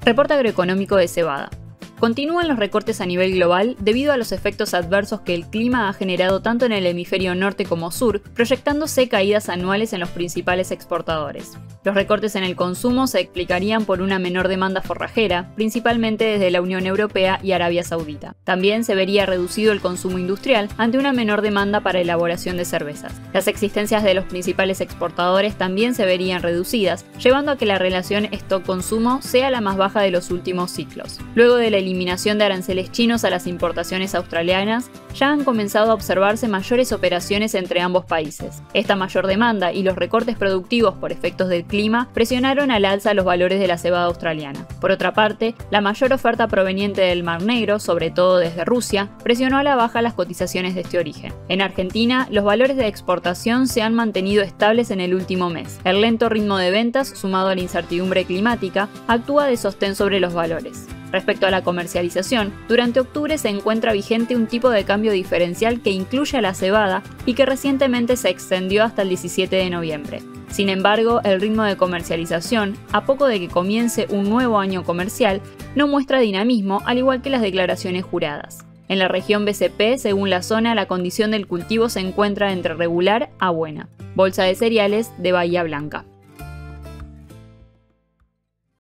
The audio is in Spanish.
Reporte agroeconómico de cebada. Continúan los recortes a nivel global debido a los efectos adversos que el clima ha generado tanto en el hemisferio norte como sur, proyectándose caídas anuales en los principales exportadores. Los recortes en el consumo se explicarían por una menor demanda forrajera, principalmente desde la Unión Europea y Arabia Saudita. También se vería reducido el consumo industrial ante una menor demanda para elaboración de cervezas. Las existencias de los principales exportadores también se verían reducidas, llevando a que la relación stock-consumo sea la más baja de los últimos ciclos. Luego de la eliminación de aranceles chinos a las importaciones australianas, ya han comenzado a observarse mayores operaciones entre ambos países. Esta mayor demanda y los recortes productivos por efectos del clima presionaron al alza los valores de la cebada australiana. Por otra parte, la mayor oferta proveniente del Mar Negro, sobre todo desde Rusia, presionó a la baja las cotizaciones de este origen. En Argentina, los valores de exportación se han mantenido estables en el último mes. El lento ritmo de ventas, sumado a la incertidumbre climática, actúa de sostén sobre los valores. Respecto a la comercialización, durante octubre se encuentra vigente un tipo de cambio diferencial que incluye a la cebada y que recientemente se extendió hasta el 17 de noviembre. Sin embargo, el ritmo de comercialización, a poco de que comience un nuevo año comercial, no muestra dinamismo, al igual que las declaraciones juradas. En la región BCP, según la zona, la condición del cultivo se encuentra entre regular a buena. Bolsa de cereales de Bahía Blanca.